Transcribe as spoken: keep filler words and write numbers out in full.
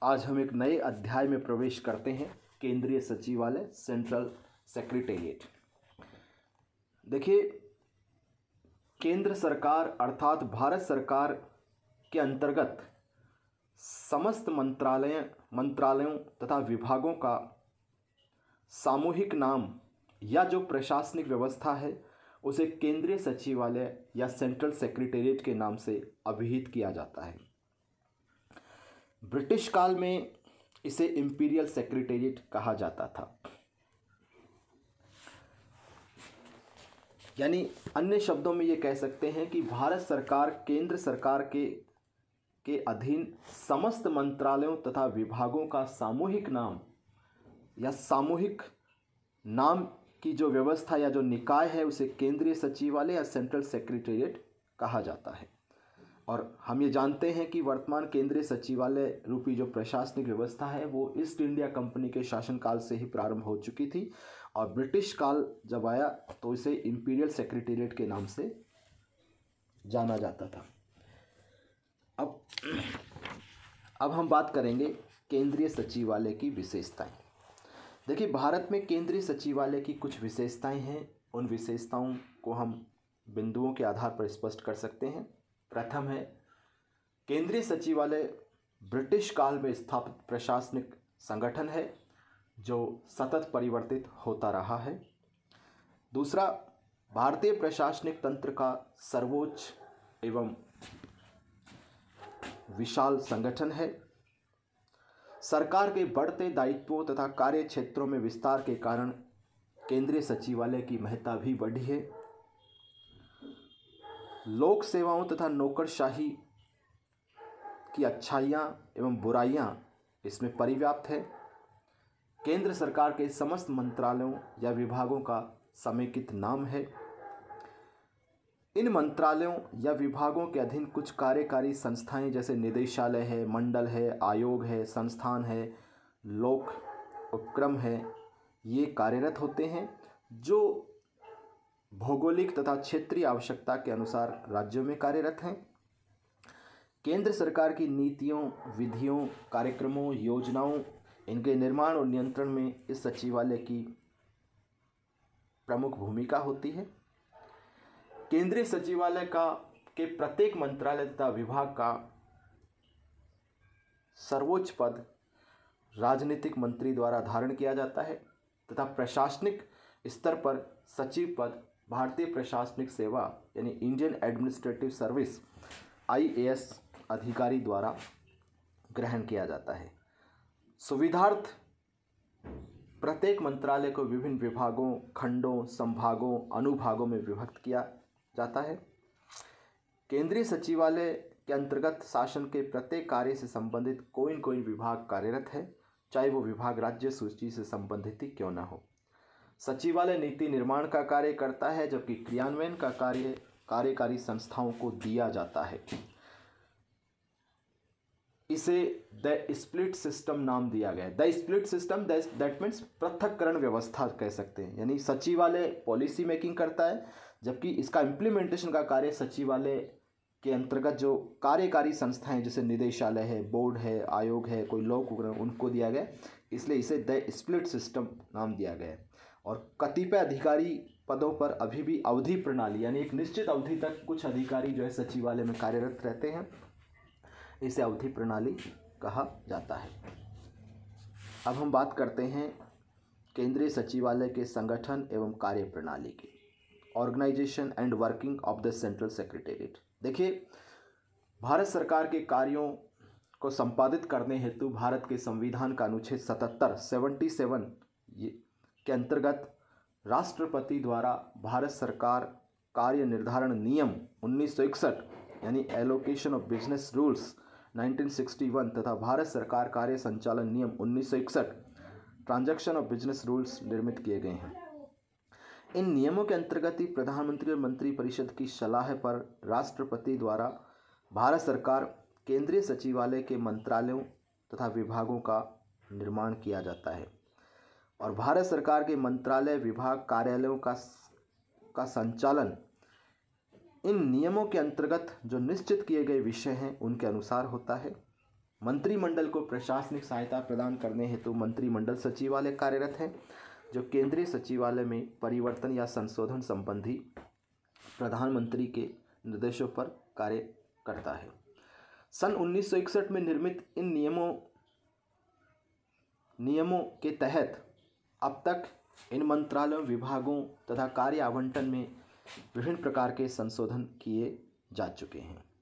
आज हम एक नए अध्याय में प्रवेश करते हैं, केंद्रीय सचिवालय, सेंट्रल सेक्रेटेरिएट। देखिए, केंद्र सरकार अर्थात भारत सरकार के अंतर्गत समस्त मंत्रालय मंत्रालयों तथा विभागों का सामूहिक नाम या जो प्रशासनिक व्यवस्था है उसे केंद्रीय सचिवालय या सेंट्रल सेक्रेटेरिएट के नाम से अभिहित किया जाता है। ब्रिटिश काल में इसे इंपीरियल सेक्रेटेरिएट कहा जाता था। यानी अन्य शब्दों में ये कह सकते हैं कि भारत सरकार केंद्र सरकार के के अधीन समस्त मंत्रालयों तथा विभागों का सामूहिक नाम या सामूहिक नाम की जो व्यवस्था या जो निकाय है उसे केंद्रीय सचिवालय या सेंट्रल सेक्रेटेरिएट कहा जाता है। और हम ये जानते हैं कि वर्तमान केंद्रीय सचिवालय रूपी जो प्रशासनिक व्यवस्था है वो ईस्ट इंडिया कंपनी के शासनकाल से ही प्रारंभ हो चुकी थी और ब्रिटिश काल जब आया तो इसे इंपीरियल सेक्रेटेरिएट के नाम से जाना जाता था। अब अब हम बात करेंगे केंद्रीय सचिवालय की विशेषताएं। देखिए, भारत में केंद्रीय सचिवालय की कुछ विशेषताएं हैं। उन विशेषताओं को हम बिंदुओं के आधार पर स्पष्ट कर सकते हैं। प्रथम है, केंद्रीय सचिवालय ब्रिटिश काल में स्थापित प्रशासनिक संगठन है जो सतत परिवर्तित होता रहा है। दूसरा, भारतीय प्रशासनिक तंत्र का सर्वोच्च एवं विशाल संगठन है। सरकार के बढ़ते दायित्वों तथा कार्य क्षेत्रों में विस्तार के कारण केंद्रीय सचिवालय की महत्ता भी बढ़ी है। लोक सेवाओं तथा नौकरशाही की अच्छाइयाँ एवं बुराइयाँ इसमें परिव्याप्त है। केंद्र सरकार के समस्त मंत्रालयों या विभागों का समेकित नाम है। इन मंत्रालयों या विभागों के अधीन कुछ कार्यकारी संस्थाएं जैसे निदेशालय है, मंडल है, आयोग है, संस्थान है, लोक उपक्रम है, ये कार्यरत होते हैं जो भौगोलिक तथा क्षेत्रीय आवश्यकता के अनुसार राज्यों में कार्यरत हैं। केंद्र सरकार की नीतियों, विधियों, कार्यक्रमों, योजनाओं, इनके निर्माण और नियंत्रण में इस सचिवालय की प्रमुख भूमिका होती है। केंद्रीय सचिवालय का के प्रत्येक मंत्रालय तथा विभाग का सर्वोच्च पद राजनीतिक मंत्री द्वारा धारण किया जाता है तथा प्रशासनिक स्तर पर सचिव पद भारतीय प्रशासनिक सेवा यानी Indian administrative service I A S अधिकारी द्वारा ग्रहण किया जाता है। सुविधार्थ प्रत्येक मंत्रालय को विभिन्न विभागों, खंडों, संभागों, अनुभागों में विभक्त किया जाता है। केंद्रीय सचिवालय के अंतर्गत शासन के प्रत्येक कार्य से संबंधित कोई न कोई विभाग कार्यरत है, चाहे वो विभाग राज्य सूची से संबंधित ही क्यों न हो। सचिवालय नीति निर्माण का कार्य करता है जबकि क्रियान्वयन का कार्य कार्यकारी संस्थाओं को दिया जाता है। इसे द स्प्लिट सिस्टम नाम दिया गया है। The split system that means पृथक्करण व्यवस्था कह सकते हैं। यानी सचिवालय पॉलिसी मेकिंग करता है जबकि इसका इम्प्लीमेंटेशन का कार्य सचिवालय के अंतर्गत जो कार्यकारी संस्थाएं जैसे निदेशालय है, बोर्ड है, आयोग है, कोई लोक उपक्रम, उनको दिया गया, इसलिए इसे द स्प्लिट सिस्टम नाम दिया गया है। और कतिपय अधिकारी पदों पर अभी भी अवधि प्रणाली यानी एक निश्चित अवधि तक कुछ अधिकारी जो है सचिवालय में कार्यरत रहते हैं, इसे अवधि प्रणाली कहा जाता है। अब हम बात करते हैं केंद्रीय सचिवालय के संगठन एवं कार्य प्रणाली की। Organisation and working of the central secretariat. देखिए, भारत सरकार के कार्यों को संपादित करने हेतु भारत के संविधान का अनुच्छेद सतहत्तर सेवेंटी सेवन के अंतर्गत राष्ट्रपति द्वारा भारत सरकार कार्य निर्धारण नियम उन्नीस सौ इकसठ यानी allocation of business rules nineteen sixty one तथा भारत सरकार कार्य संचालन नियम उन्नीस सौ इकसठ ट्रांजैक्शन ऑफ बिजनेस रूल्स निर्मित किए गए हैं। इन नियमों के अंतर्गत ही प्रधानमंत्री और मंत्रिपरिषद की सलाह पर राष्ट्रपति द्वारा भारत सरकार केंद्रीय सचिवालय के मंत्रालयों तथा विभागों का निर्माण किया जाता है और भारत सरकार के मंत्रालय, विभाग, कार्यालयों का का संचालन इन नियमों के अंतर्गत जो निश्चित किए गए विषय हैं उनके अनुसार होता है। मंत्रिमंडल को प्रशासनिक सहायता प्रदान करने हेतु मंत्रिमंडल सचिवालय कार्यरत है, जो केंद्रीय सचिवालय में परिवर्तन या संशोधन संबंधी प्रधानमंत्री के निर्देशों पर कार्य करता है। सन उन्नीस सौ इकसठ में निर्मित इन नियमों नियमों के तहत अब तक इन मंत्रालयों, विभागों तथा कार्य आवंटन में विभिन्न प्रकार के संशोधन किए जा चुके हैं।